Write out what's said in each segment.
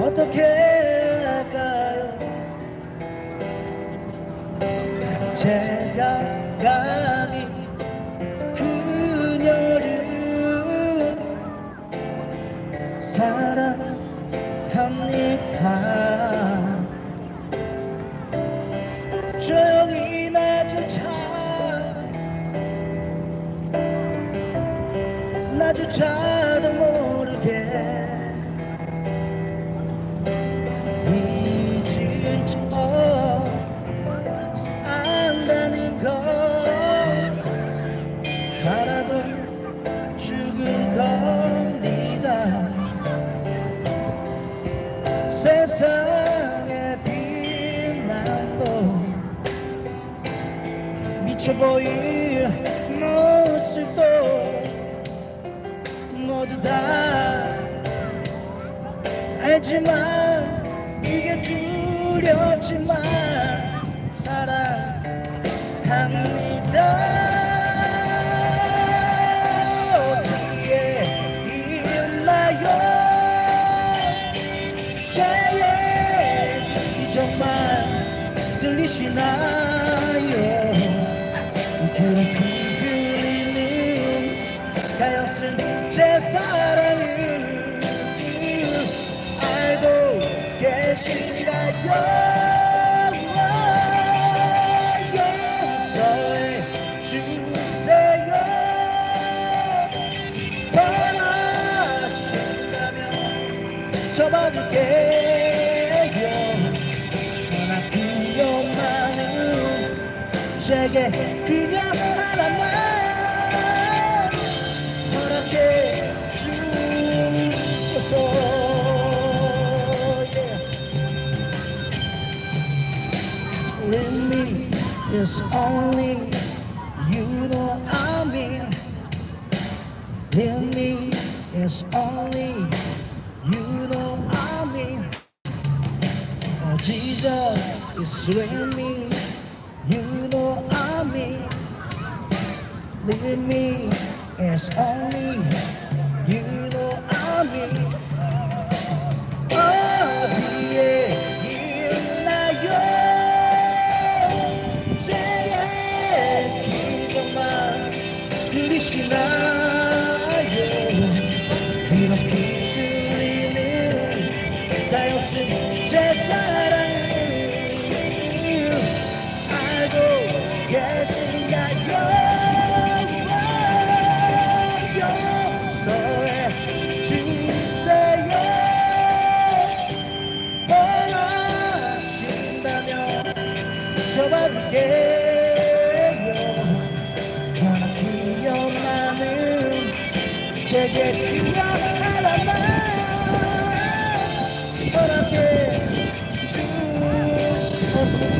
어떻게 할까요? 제가 감히 그녀를 사랑합니까? 조용히 나조차도 모르게 잊을 줄 산다는 걸 살아도 죽은 겁니다. 세상의 빛나도 미쳐 보일 모습도 모두 다 알지만 이게 두렵지만 사랑합니다. 어디에 있나요? 제 얘기 정말 들리시나요? 그런 흔들리는 가엾은 제 사랑을 알고 계신가요? 용서해 주세요. 원하신다면 접어줄게요. 워낙 그녀만은 제게 그녀 하나만 허락해 주소서. With me is only you know I mean. With me is only you know I mean. Oh Jesus is with me, you know I mean. With me is only you know I mean. 어디에 있나요? 제 얘기 정말 들으시나요? 이렇게 들리는 가엾은 제 사랑을 알고 계신가요? 용서해 주세요. 원하신다면 접어줄게요. 워낙 그녀만은 제게 그녀 하나만 허락해 주소서.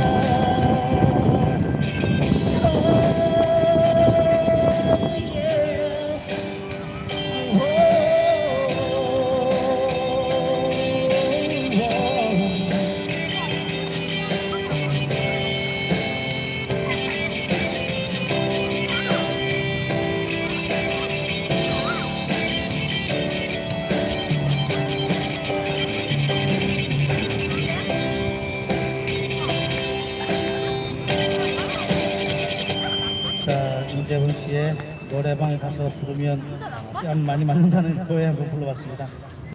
자, 임재훈 씨의 노래방에 가서 부르면 뺨 많이 맞는다는 거에 한번 불러봤습니다.